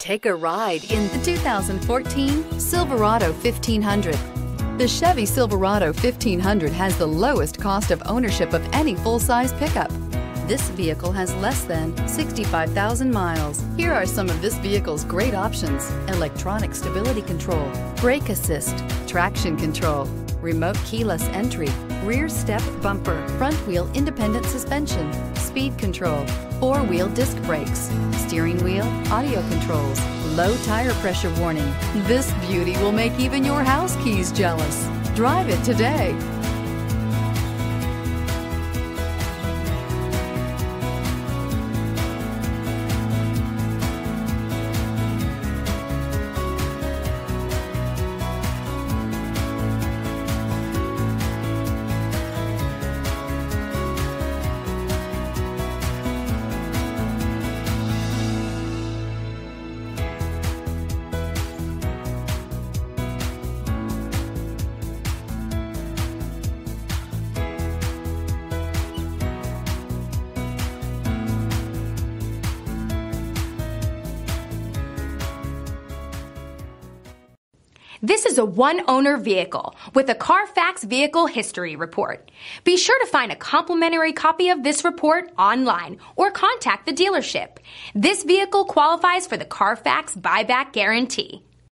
Take a ride in the 2014 Silverado 1500. The Chevy Silverado 1500 has the lowest cost of ownership of any full-size pickup. This vehicle has less than 65,000 miles. Here are some of this vehicle's great options: electronic stability control, brake assist, traction control, remote keyless entry, rear step bumper, front wheel independent suspension, speed control, four-wheel disc brakes, steering wheel audio controls, low tire pressure warning. This beauty will make even your house keys jealous. Drive it today. This is a one-owner vehicle with a Carfax Vehicle History Report. Be sure to find a complimentary copy of this report online or contact the dealership. This vehicle qualifies for the Carfax Buyback Guarantee.